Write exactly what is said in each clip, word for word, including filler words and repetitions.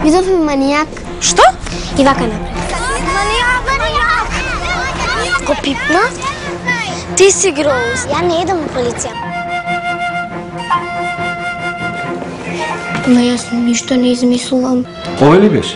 Видов ми манијак. Што? И вака напред. Манијак, манијак! Го пипна. Ти си гроз. Ја не идам у полиција. Но јас ништо не измислувам. Овој ли беше?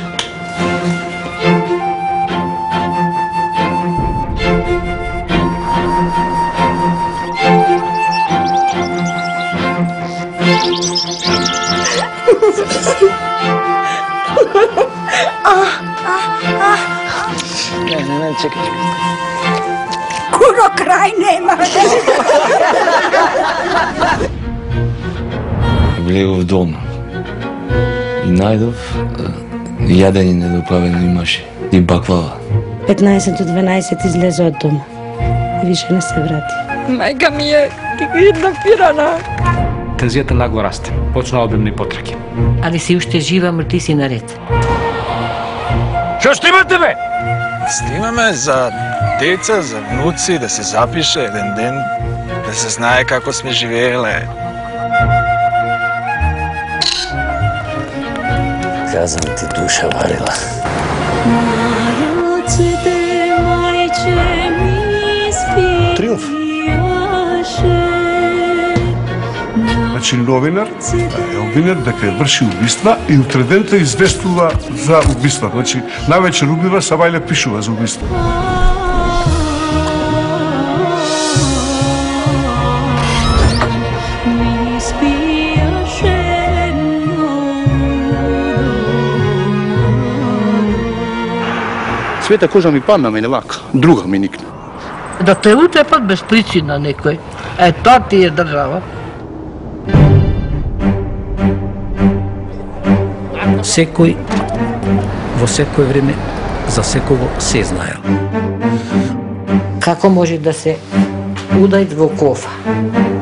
Не, не, не, чекай, чекай. Куро крај нема. Влегов долно и најдов јадење недоправено имаше и баклава. петнаесет до дванаесет излезе од дома и више не се врати. Мајка ми е киднапирана. Тензијата нагло расте. Почна обилни потраги. Али си уште жива, мр ти си наред. Што снимате, бе? Снимаме за деца, за внуци, да се запише еден ден, да се знае како сме живееле. Казам ти, душа варила. Триумф. Значи новинар е обвинет дека врши убиства и утредента известува за убиства. Значи навечер убива, сабајле пишува за убиства. Света кожа ми падна, мене вака, друга ми никна. Да те утепат без причина некој. Е, тоа ти е држава. Секој во секое време за секого се знаел. Како може да се удајт во кофа?